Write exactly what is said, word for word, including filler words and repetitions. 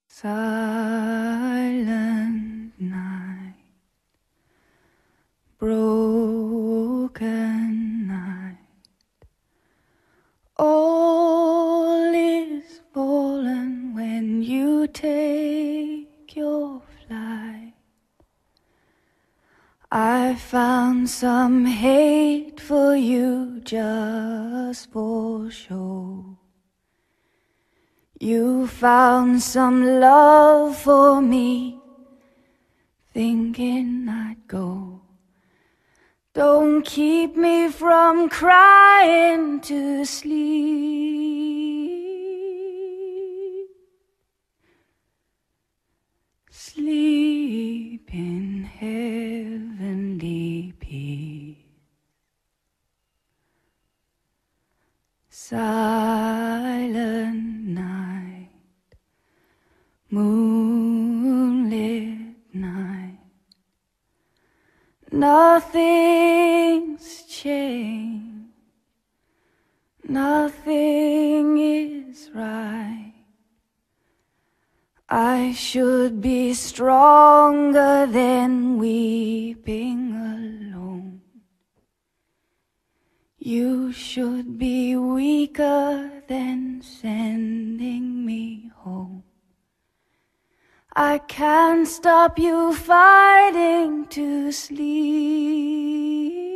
Silent night, broken night, all is fallen when you take your flight. I found some hate for you just for show. You found some love for me, thinking I'd go. Don't keep me from crying to sleep. Sleep in heavenly peace. Silent night, moonlit night, nothing's changed, nothing is right. I should be stronger than weeping alone. You should be weaker than sending me home. I can't stop you fighting to sleep.